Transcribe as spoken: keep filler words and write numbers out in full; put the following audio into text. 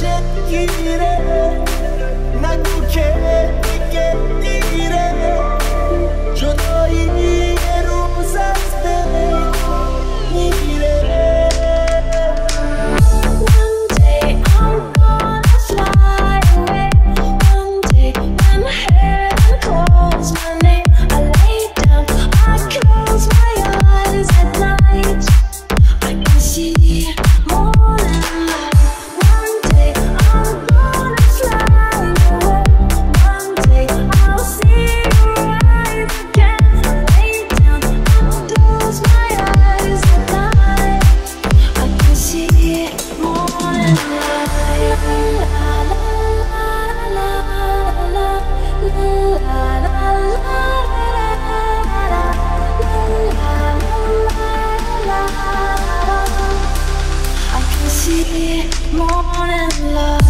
길에 난 그렇게 있게 이래 저 너희에로 살때 이래 One day I'm gonna fly away. One day when heaven calls my name, I lay down, I close my eyes at night. I can see morning light. One day I'm gonna fly away. One day I'll see you rise again. I lay down, I close my eyes at night. I can see morning light. La la la la la la la la. I can see morning light.